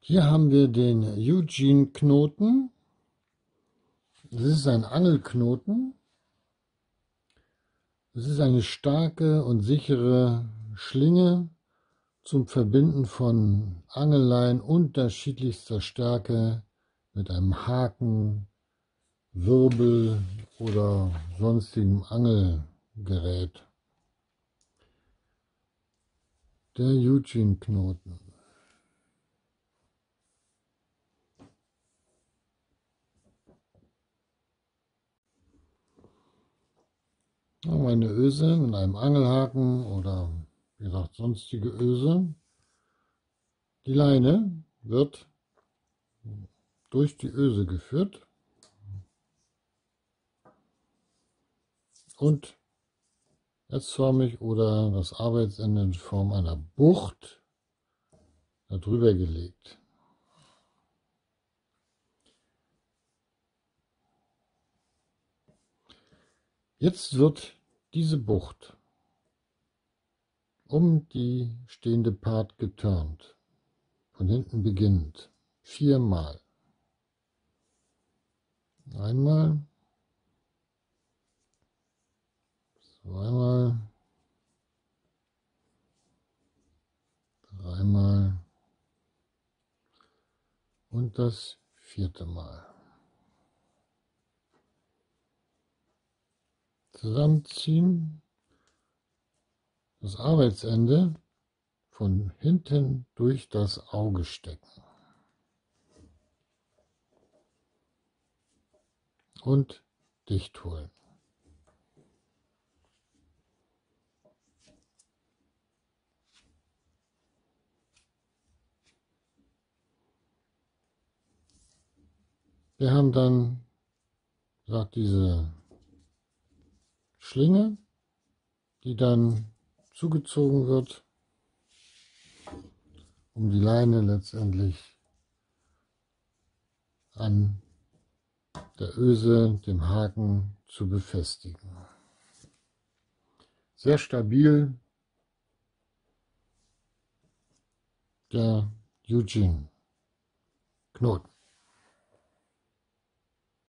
Hier haben wir den Eugene-Knoten. Das ist ein Angelknoten. Es ist eine starke und sichere Schlinge zum Verbinden von Angelleinen unterschiedlichster Stärke mit einem Haken, Wirbel oder sonstigem Angelgerät. Der Eugene-Knoten. Eine Öse mit einem Angelhaken oder wie gesagt sonstige Öse. Die Leine wird durch die Öse geführt und S-förmig oder das Arbeitsende in Form einer Bucht darüber gelegt. Jetzt wird diese Bucht um die stehende Part geturnt, von hinten beginnend, 4-mal. Einmal, zweimal, dreimal und das 4. Mal. Zusammenziehen, das Arbeitsende von hinten durch das Auge stecken und dicht holen. Wir haben dann, sagt diese Schlinge, die dann zugezogen wird, um die Leine letztendlich an der Öse, dem Haken, zu befestigen. Sehr stabil, der Eugene-Knoten.